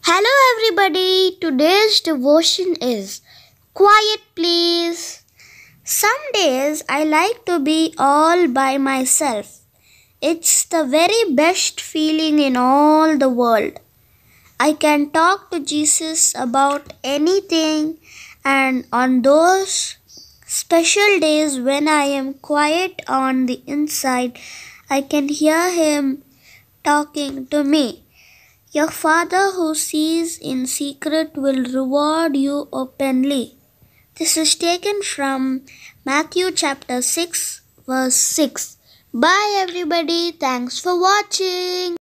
Hello, everybody. Today's devotion is Quiet, Please. Some days I like to be all by myself. It's the very best feeling in all the world. I can talk to Jesus about anything, and on those special days when I am quiet on the inside, I can hear Him talking to me. Your Father who sees in secret will reward you openly. This is taken from Matthew chapter 6, verse 6. Bye, everybody. Thanks for watching.